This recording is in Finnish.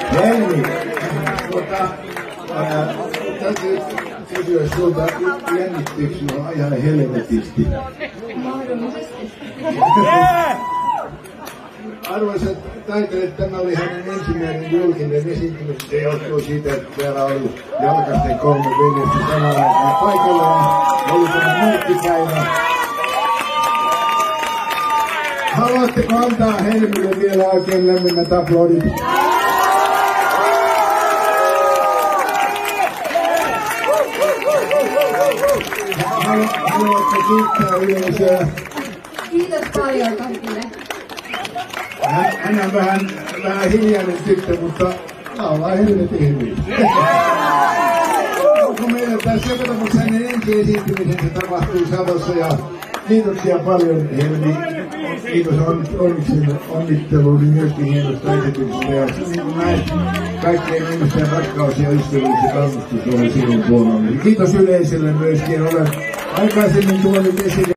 Helmi, täytyy kysyä sulta, jännittyykö sinua ihan helvetisti? Mahdollisesti. Arvoisat taiteilijat, tämä oli hänen ensimmäinen julkinen esiintymys. Se johtuu siitä, että täällä oli Jalkasten 3 veljestä samalla aikaa paikalla. Oli tämä muuttipäivä. Haluatteko antaa Helmille vielä oikein lämmennät aplodit? Haluatko kiittää yleisöä? Kiitos paljon kaikille. Hän on vähän hiljainen tyttö, mutta laulaa helvetin hyvin. Onko meillä tässä joka tapauksessa hänen ensi esiintymisensä tapahtuu Savossa ja kiitoksia paljon Helmi. Kiitos onnitteluun myöskin hienosta esityksestä ja niin kuin näin kaikkein ihmisten rakkaus ja ystävyys ja kannustus oli sinun puolellasi. Kiitos yleisölle myöskin. Olen aikaisemmin tuonut esille